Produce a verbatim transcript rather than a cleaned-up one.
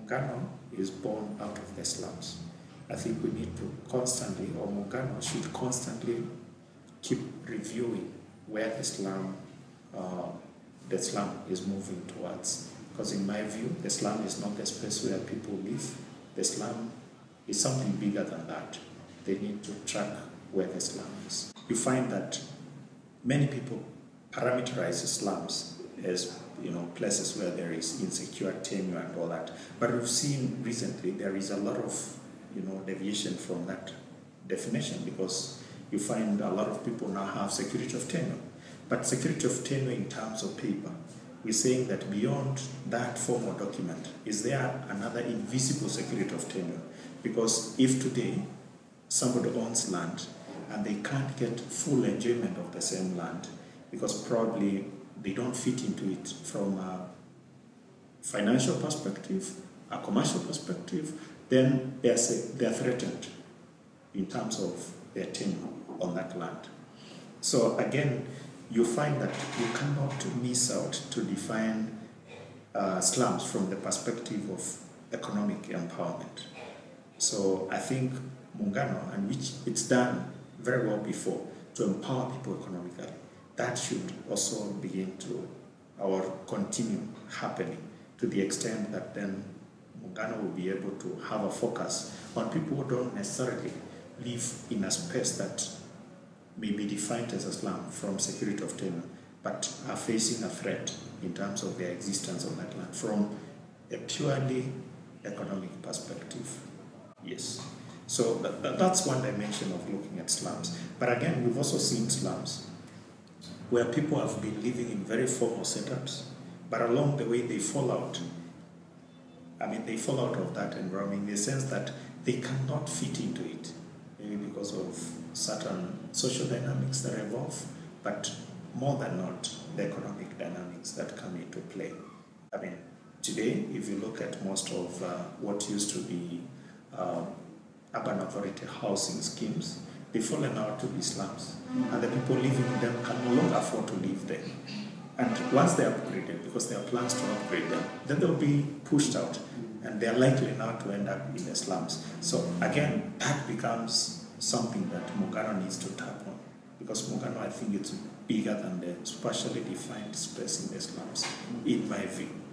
Muungano is born out of the slums. I think we need to constantly, or Muungano should constantly keep reviewing where the slum, uh, the slum is moving towards. Because in my view, the slum is not the space where people live. The slum is something bigger than that. They need to track where the slum is. You find that many people parameterize slums as, you know, places where there is insecure tenure and all that. But we've seen recently there is a lot of, you know, deviation from that definition, because you find a lot of people now have security of tenure. But security of tenure in terms of paper, we're saying that beyond that formal document, is there another invisible security of tenure? Because if today somebody owns land and they can't get full enjoyment of the same land because probably they don't fit into it from a financial perspective, a commercial perspective, then they are, they are threatened in terms of their tenure on that land. So again, you find that you cannot miss out to define uh, slums from the perspective of economic empowerment. So I think Muungano, and which it's done very well before, to empower people economically, that should also begin to, or continue happening, to the extent that then Muungano will be able to have a focus on people who don't necessarily live in a space that may be defined as a slum from security of tenure, but are facing a threat in terms of their existence on that land from a purely economic perspective. Yes. So that, that, that's one dimension of looking at slums. But again, we've also seen slums where people have been living in very formal setups, but along the way they fall out. I mean, they fall out of that environment in the sense that they cannot fit into it, maybe because of certain social dynamics that evolve, but more than not, the economic dynamics that come into play. I mean, today, if you look at most of uh, what used to be uh, urban authority housing schemes, they've fallen out to be slums, and the people living in them can no longer afford to live there. And once they are upgraded, because there are plans to upgrade them, then they'll be pushed out, and they're likely now to end up in the slums. So again, that becomes something that Muungano needs to tap on, because Muungano, I think, it's bigger than the spatially defined space in the slums, in my view.